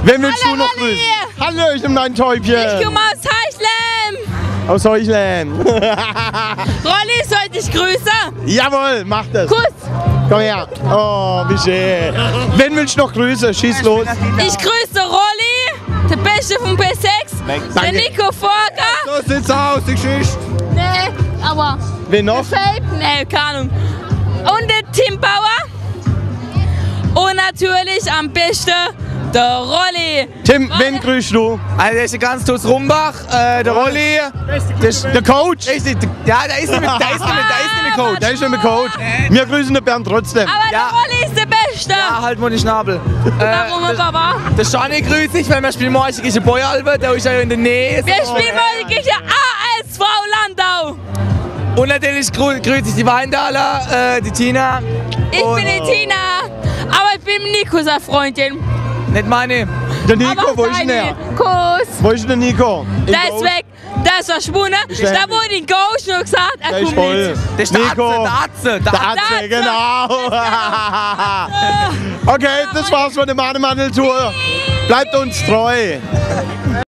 Wen willst Hallo, du noch Rolli. grüßen? Hallöchen, mein Täubchen. Ich komme aus Heichlehm. Aus Heuchlem. Rolli, soll ich grüßen? Jawohl, mach das. Kuss. Komm her. Oh, wie schön. Wen willst du noch grüßen? Schieß los. Ich grüße Rolli, der Beste vom P6, der Danke. Nico Forger. So sieht's aus, die Geschichte. Nee, aber Wen noch? Fape? Nee, keine Ahnung. Und der Tim Bauer. Und natürlich am besten der Rolli. Tim, wen grüßt du? Also der ist ganz aus Rumbach, der Rolli. Der Coach? Ja, der ist nicht mit Coach. Der ist nicht mit Coach. Wir grüßen den Bernd trotzdem. Aber Ja. der Rolli ist der Beste. Ja, halt mal den Schnabel. Warum, Papa? Der Shani grüßt sich, weil wir spielen morgen gegen Boyalbe, der ist ja in der Nähe. Wir spielen mal gegen ASV Landau. Und natürlich grüße ich die Weindaler, die Tina. Ich bin die Tina, aber ich bin Nico seine Freundin. Nicht meine. Der Nico, Aber wo ist denn der? Kuss. Wo ist denn der Nico? Der ist weg, der ist verschwunden. Da wurde in Ghost noch gesagt, er Der ist kommt voll. nicht. Der ist der Nico. Atze. Der Atze, genau. Okay, das war's von der Mademantel-Tour. Bleibt uns treu.